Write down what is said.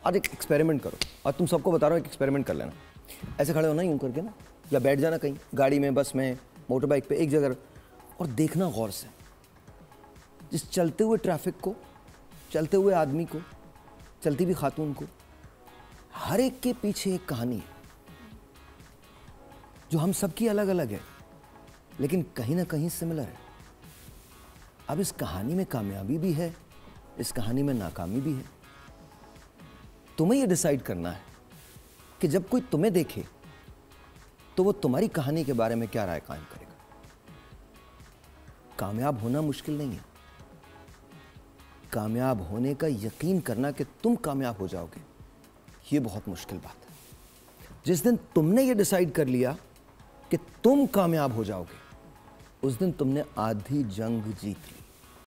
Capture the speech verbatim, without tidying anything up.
आज एक एक्सपेरिमेंट करो, और तुम सबको बता रहा हूँ एक एक्सपेरिमेंट कर लेना। ऐसे खड़े होना यूं करके ना, या बैठ जाना कहीं गाड़ी में, बस में, मोटर बाइक पे, एक जगह, और देखना गौर से जिस चलते हुए ट्रैफिक को, चलते हुए आदमी को, चलती हुई खातून को, हर एक के पीछे एक कहानी है जो हम सबकी अलग अलग है, लेकिन कहीं ना कहीं सिमिलर है। अब इस कहानी में कामयाबी भी है, इस कहानी में नाकामी भी है। तुम्हें यह डिसाइड करना है कि जब कोई तुम्हें देखे तो वो तुम्हारी कहानी के बारे में क्या राय कायम करेगा। कामयाब होना मुश्किल नहीं है, कामयाब होने का यकीन करना कि तुम कामयाब हो जाओगे, ये बहुत मुश्किल बात है। जिस दिन तुमने ये डिसाइड कर लिया कि तुम कामयाब हो जाओगे, उस दिन तुमने आधी जंग जीत ली।